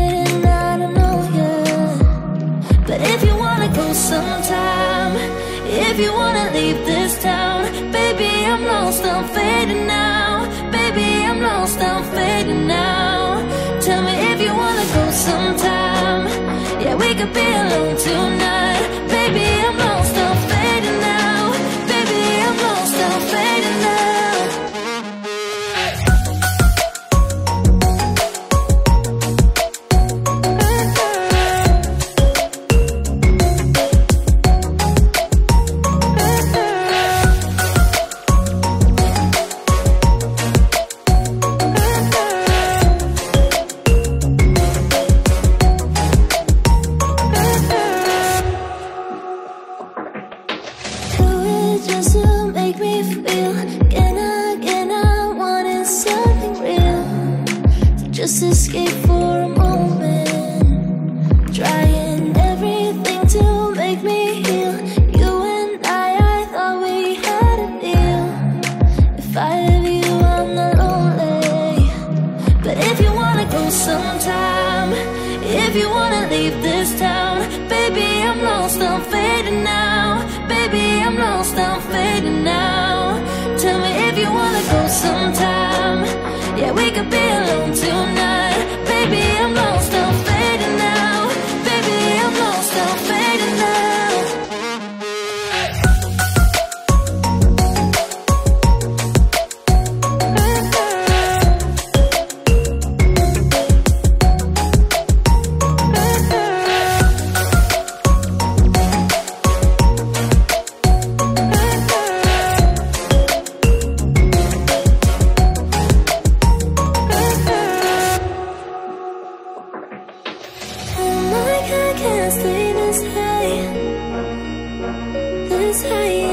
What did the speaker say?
fading, I don't know yet. But if you wanna go sometime, if you wanna leave this town, baby, I'm lost, I'm fading now. Baby, I'm lost, I'm fading now. Tell me if you wanna go sometime. Yeah, we could be alone tonight. Baby, I'm lost, I'm fading now. Baby, I'm lost, I'm fading now. Just to make me feel again, I wanted something real. Just escape for a moment, trying everything to make me heal. You and I thought we had a deal. If I have you, I'm not lonely. But if you wanna go sometime, if you wanna leave this town, baby, I'm lost, I'm fading now. Baby, I'm lost, I'm fading now. Tell me if you wanna go sometime. Yeah, we could be alone tonight. Baby, I'm lost, I'm fading now. Baby, I'm lost, I'm fading now. I can't stay this high, this high.